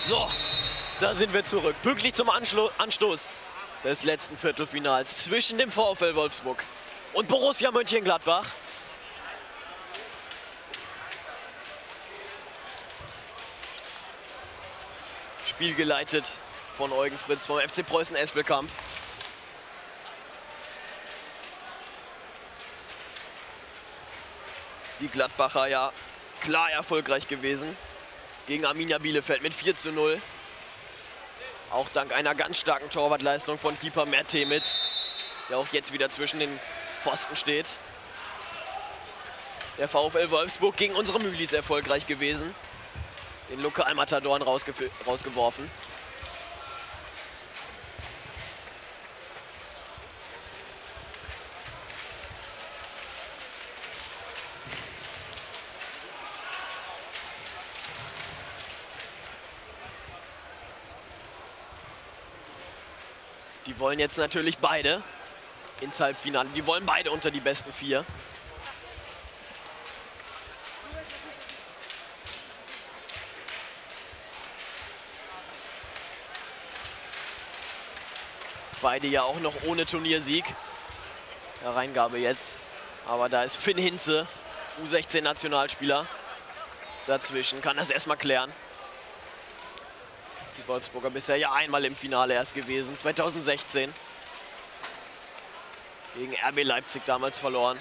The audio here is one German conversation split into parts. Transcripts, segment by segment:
So, da sind wir zurück. Pünktlich zum Anstoß des letzten Viertelfinals zwischen dem VfL Wolfsburg und Borussia Mönchengladbach. Spiel geleitet von Eugen Fritz vom FC Preußen Espelkamp. Die Gladbacher ja klar erfolgreich gewesen gegen Arminia Bielefeld mit 4:0. Auch dank einer ganz starken Torwartleistung von Keeper Mert Temitz, der auch jetzt wieder zwischen den Pfosten steht. Der VfL Wolfsburg gegen unsere Mühlis erfolgreich gewesen. Den Lokalmatadoren rausgeworfen. Die wollen jetzt natürlich beide ins Halbfinale. Die wollen beide unter die besten 4. Beide ja auch noch ohne Turniersieg. Hereingabe jetzt. Aber da ist Finn Hinze, U16-Nationalspieler, dazwischen. Kann das erstmal klären. Die Wolfsburger bisher ja einmal im Finale erst gewesen. 2016. Gegen RB Leipzig damals verloren.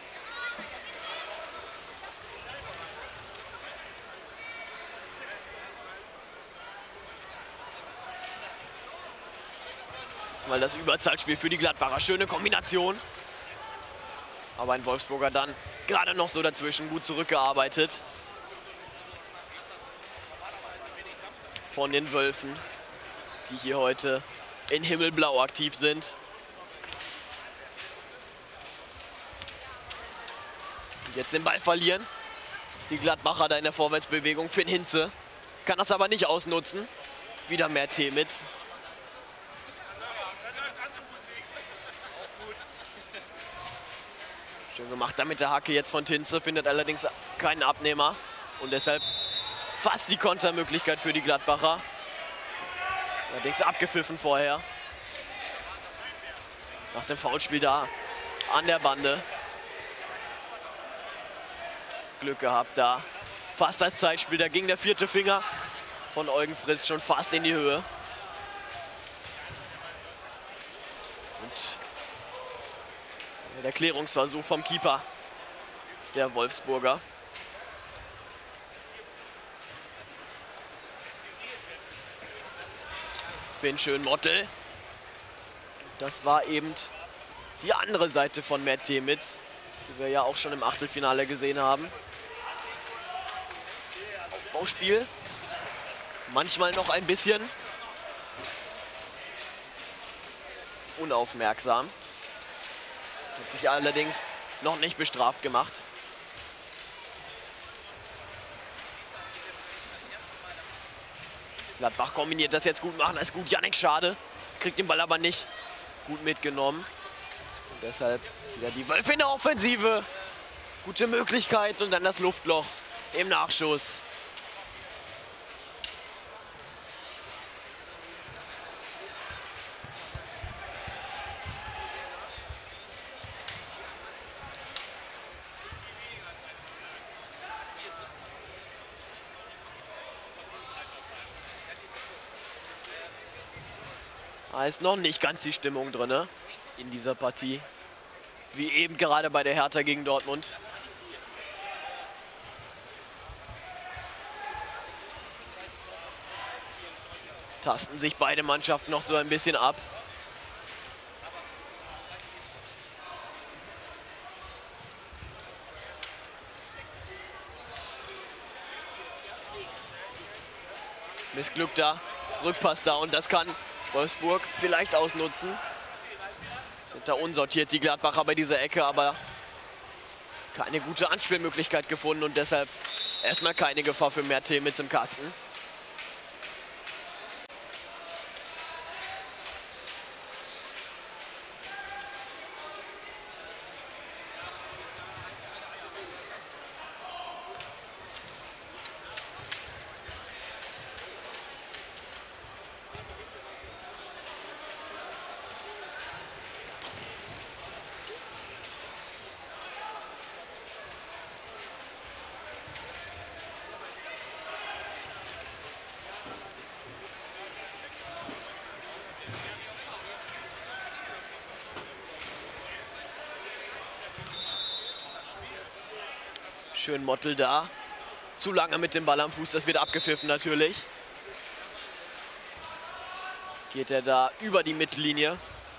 Jetzt mal das Überzahlspiel für die Gladbacher. Schöne Kombination. Aber ein Wolfsburger dann gerade noch so dazwischen gut zurückgearbeitet. Von den Wölfen, die hier heute in Himmelblau aktiv sind. Und jetzt den Ball verlieren. Die Gladbacher da in der Vorwärtsbewegung. Finn Hinze kann das aber nicht ausnutzen. Wieder Mert Temitz. Schön gemacht da mit der Hacke jetzt von Hinze, findet allerdings keinen Abnehmer. Und deshalb fast die Kontermöglichkeit für die Gladbacher. Allerdings abgepfiffen vorher. Nach dem Foulspiel da an der Bande. Glück gehabt da. Fast als Zeitspiel. Da ging der 4. Finger von Eugen Fritz schon fast in die Höhe. Und der Klärungsversuch vom Keeper der Wolfsburger. Finn Schönmottel. Das war eben die andere Seite von Mert Temitz, die wir ja auch schon im Achtelfinale gesehen haben. Aufbauspiel. Manchmal noch ein bisschen unaufmerksam. Hat sich allerdings noch nicht bestraft gemacht. Gladbach kombiniert das jetzt gut, machen das gut. Yannick Schade kriegt den Ball aber nicht gut mitgenommen. Und deshalb wieder die Wölfe in der Offensive. Gute Möglichkeit und dann das Luftloch im Nachschuss. Da ist noch nicht ganz die Stimmung drin in dieser Partie. Wie eben gerade bei der Hertha gegen Dortmund. Tasten sich beide Mannschaften noch so ein bisschen ab. Missglück da, Rückpass da und das kann Wolfsburg vielleicht ausnutzen. Sind da unsortiert die Gladbacher bei dieser Ecke, aber keine gute Anspielmöglichkeit gefunden und deshalb erstmal keine Gefahr für Mert Temitz im Kasten. Schön Mottl da. Zu lange mit dem Ball am Fuß, das wird abgepfiffen natürlich. Geht er da über die Mittellinie.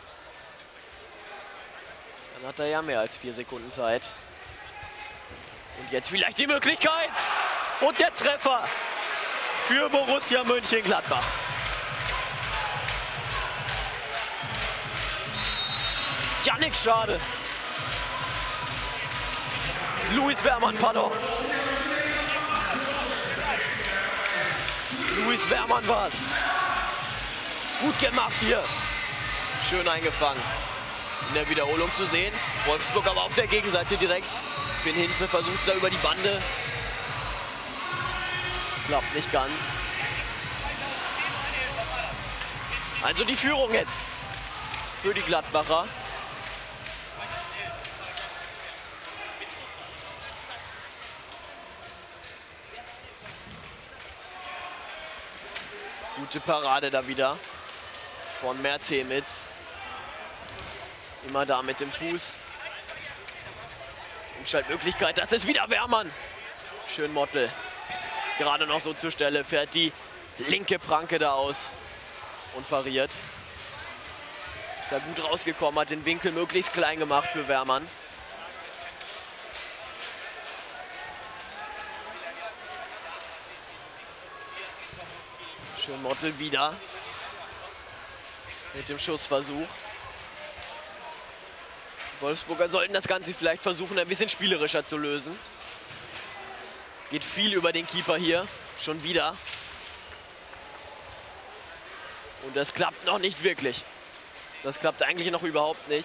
Dann hat er ja mehr als 4 Sekunden Zeit. Und jetzt vielleicht die Möglichkeit. Und der Treffer für Borussia Mönchengladbach. Ja, nix schade. Luis Wehrmann, pardon. Luis Wehrmann war's. Gut gemacht hier. Schön eingefangen. In der Wiederholung zu sehen. Wolfsburg aber auf der Gegenseite direkt. Finn Hinze versucht es da über die Bande. Klappt nicht ganz. Also die Führung jetzt für die Gladbacher. Gute Parade da wieder von Mert Temitz. Immer da mit dem Fuß. Umschaltmöglichkeit, das ist wieder Wehrmann. Schön Mottl. Gerade noch so zur Stelle, fährt die linke Pranke da aus und pariert. Ist da gut rausgekommen, hat den Winkel möglichst klein gemacht für Wehrmann. Schön Mottl wieder mit dem Schussversuch. Wolfsburger sollten das Ganze vielleicht versuchen, ein bisschen spielerischer zu lösen. Geht viel über den Keeper hier, schon wieder. Und das klappt noch nicht wirklich. Das klappt eigentlich noch überhaupt nicht.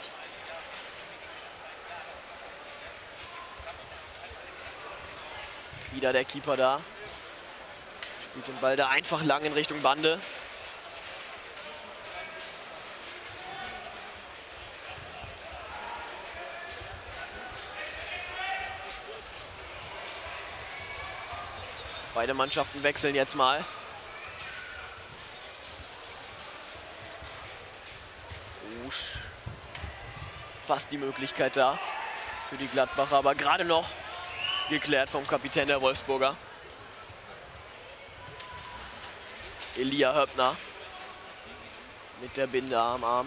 Wieder der Keeper da. Spielt den Ball da einfach lang in Richtung Bande. Beide Mannschaften wechseln jetzt mal. Fast die Möglichkeit da für die Gladbacher, aber gerade noch geklärt vom Kapitän der Wolfsburger. Elia Höppner mit der Binde am Arm.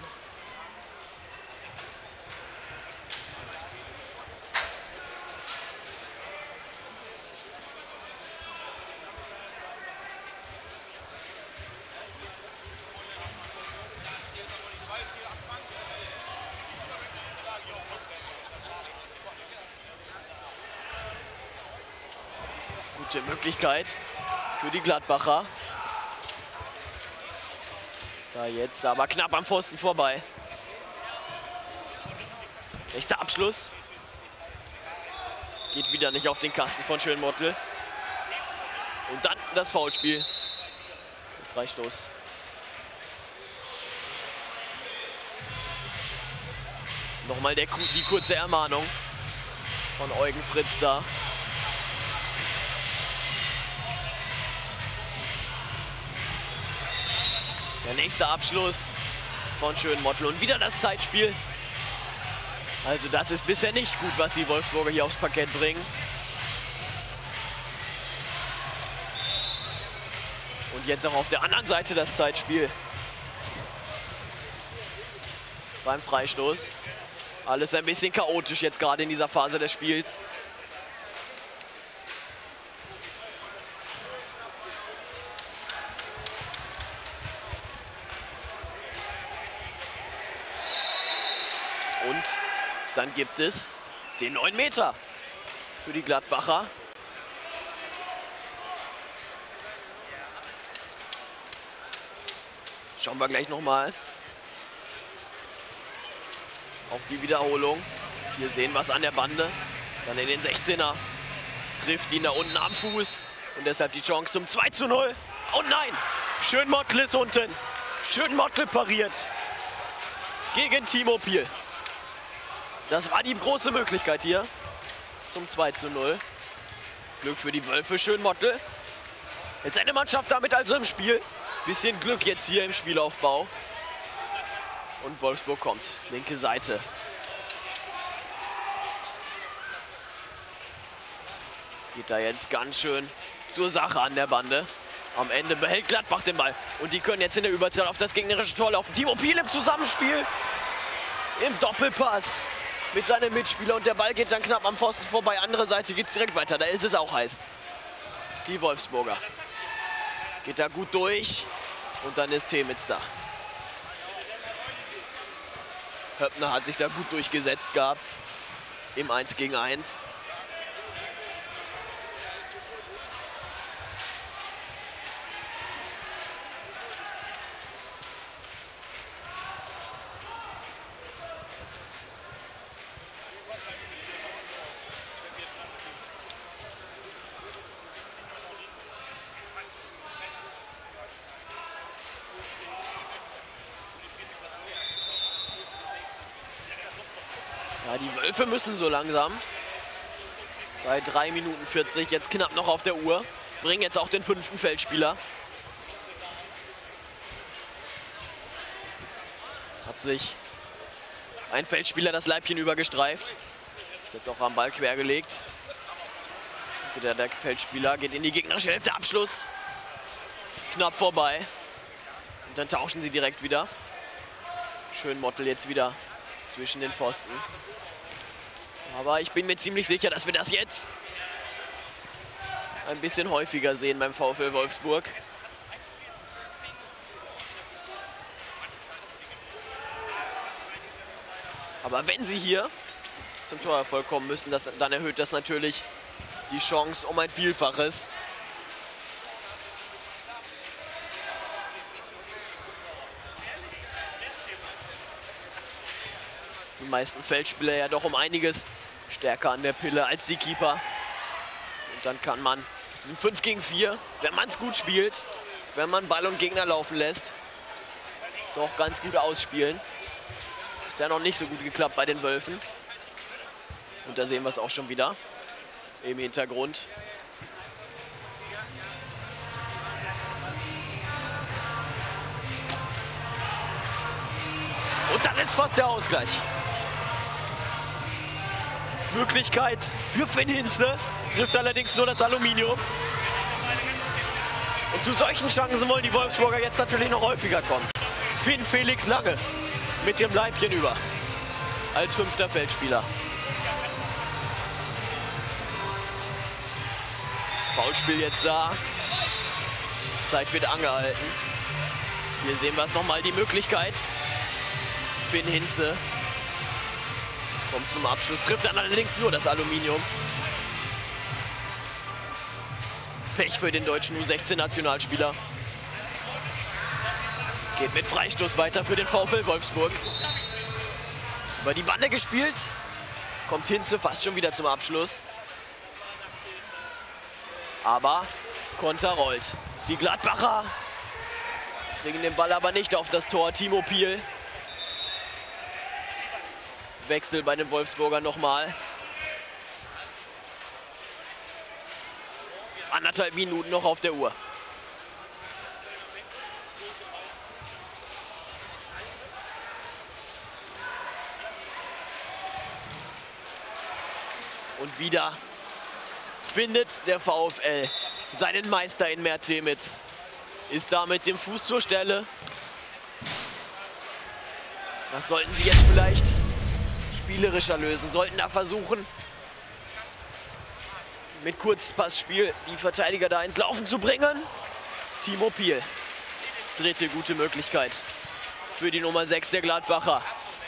Gute Möglichkeit für die Gladbacher. Da jetzt aber knapp am Pfosten vorbei. Rechter Abschluss. Geht wieder nicht auf den Kasten von Schön Mottl. Und dann das Foulspiel. Freistoß. Nochmal die kurze Ermahnung von Eugen Fritz da. Der nächste Abschluss von Schön Mottl und wieder das Zeitspiel. Also das ist bisher nicht gut, was die Wolfsburger hier aufs Parkett bringen. Und jetzt auch auf der anderen Seite das Zeitspiel. Beim Freistoß. Alles ein bisschen chaotisch jetzt gerade in dieser Phase des Spiels. Und dann gibt es den 9 Meter für die Gladbacher. Schauen wir gleich nochmal auf die Wiederholung. Hier sehen wir es an der Bande. Dann in den 16er. Trifft ihn da unten am Fuß. Und deshalb die Chance zum 2:0. Und nein! Schön Mottl ist unten. Schön Mottl pariert. Gegen Timo Piel. Das war die große Möglichkeit hier zum 2:0. Glück für die Wölfe, Schön Mottl. Jetzt eine Mannschaft damit also im Spiel. Bisschen Glück jetzt hier im Spielaufbau. Und Wolfsburg kommt, linke Seite. Geht da jetzt ganz schön zur Sache an der Bande. Am Ende behält Gladbach den Ball. Und die können jetzt in der Überzahl auf das gegnerische Tor laufen. Timo Piel im Zusammenspiel. Im Doppelpass mit seinem Mitspieler. Und der Ball geht dann knapp am Pfosten vorbei. Andere Seite geht es direkt weiter. Da ist es auch heiß. Die Wolfsburger. Geht da gut durch. Und dann ist Temitz da. Höppner hat sich da gut durchgesetzt gehabt. Im 1 gegen 1. Ja, die Wölfe müssen so langsam. Bei 3 Minuten 40, jetzt knapp noch auf der Uhr. Bringen jetzt auch den 5. Feldspieler. Hat sich ein Feldspieler das Leibchen übergestreift. Ist jetzt auch am Ball quergelegt. Wieder der Feldspieler geht in die gegnerische Hälfte. Abschluss. Knapp vorbei. Und dann tauschen sie direkt wieder. Schön Mottl jetzt wieder zwischen den Pfosten. Aber ich bin mir ziemlich sicher, dass wir das jetzt ein bisschen häufiger sehen beim VfL Wolfsburg. Aber wenn sie hier zum Torerfolg kommen müssen, dann erhöht das natürlich die Chance um ein Vielfaches. Die meisten Feldspieler ja doch um einiges stärker an der Pille als die Keeper. Und dann kann man, das ist ein 5 gegen 4, wenn man es gut spielt, wenn man Ball und Gegner laufen lässt, doch ganz gut ausspielen. Ist ja noch nicht so gut geklappt bei den Wölfen. Und da sehen wir es auch schon wieder im Hintergrund. Und das ist fast der Ausgleich. Möglichkeit für Finn Hinze, trifft allerdings nur das Aluminium. Und zu solchen Chancen wollen die Wolfsburger jetzt natürlich noch häufiger kommen. Finn Felix Lange mit dem Leibchen über als 5. Feldspieler. Foulspiel jetzt da. Zeit wird angehalten. Hier sehen wir es nochmal, die Möglichkeit. Finn Hinze kommt zum Abschluss, trifft dann allerdings nur das Aluminium. Pech für den deutschen U16-Nationalspieler. Geht mit Freistoß weiter für den VfL Wolfsburg. Über die Bande gespielt. Kommt Hinze fast schon wieder zum Abschluss. Aber Konter rollt. Die Gladbacher kriegen den Ball aber nicht auf das Tor. Timo Piel. Wechsel bei den Wolfsburgern nochmal. 1,5 Minuten noch auf der Uhr. Und wieder findet der VfL seinen Meister in Mert Temitz. Ist da mit dem Fuß zur Stelle. Das sollten sie jetzt vielleicht spielerischer lösen. Sollten da versuchen, mit Kurzpassspiel die Verteidiger da ins Laufen zu bringen. Timo Piel. Dritte gute Möglichkeit für die Nummer 6 der Gladbacher.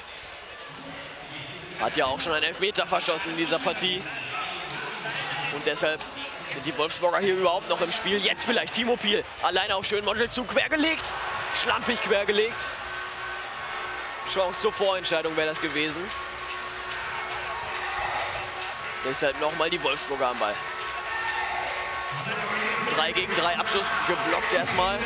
Hat ja auch schon einen Elfmeter verschossen in dieser Partie. Und deshalb sind die Wolfsburger hier überhaupt noch im Spiel. Jetzt vielleicht Timo Piel. Alleine auf schönen Mottl quergelegt. Schlampig quergelegt. Chance zur Vorentscheidung wäre das gewesen. Deshalb nochmal die Wolfsburger am Ball. 3 gegen 3 Abschluss geblockt erstmal.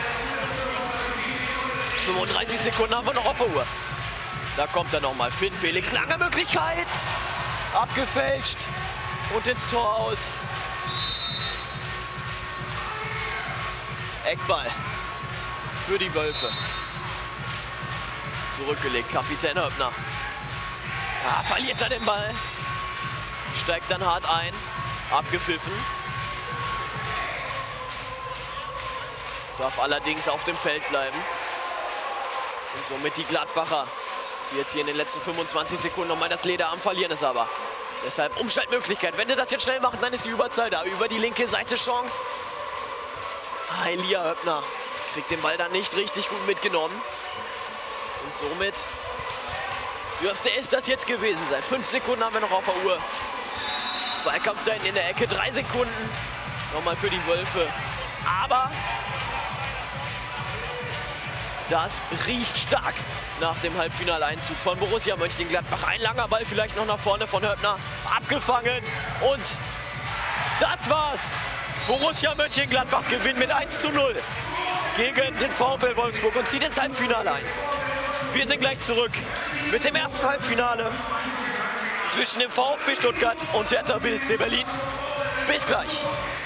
35 Sekunden haben wir noch auf der Uhr. Da kommt er nochmal. Finn Felix, lange Möglichkeit. Abgefälscht und ins Tor aus. Eckball für die Wölfe. Zurückgelegt, Kapitän Höppner. Verliert er den Ball. Steigt dann hart ein. Abgepfiffen. darf allerdings auf dem Feld bleiben. Und somit die Gladbacher, die jetzt hier in den letzten 25 Sekunden nochmal das Leder am Verlieren ist aber. Deshalb Umschaltmöglichkeit. Wenn die das jetzt schnell machen, dann ist die Überzahl da. Über die linke Seite Chance. Elia Höppner kriegt den Ball dann nicht richtig gut mitgenommen. Und somit dürfte es das jetzt gewesen sein. 5 Sekunden haben wir noch auf der Uhr. Zweikampf da hinten in der Ecke. 3 Sekunden nochmal für die Wölfe. Aber das riecht stark nach dem Halbfinaleinzug von Borussia Mönchengladbach. Ein langer Ball vielleicht noch nach vorne von Höppner. Abgefangen. Und das war's. Borussia Mönchengladbach gewinnt mit 1:0 gegen den VfL Wolfsburg und zieht ins Halbfinale ein. Wir sind gleich zurück mit dem ersten Halbfinale zwischen dem VfB Stuttgart und Hertha BSC Berlin. Bis gleich.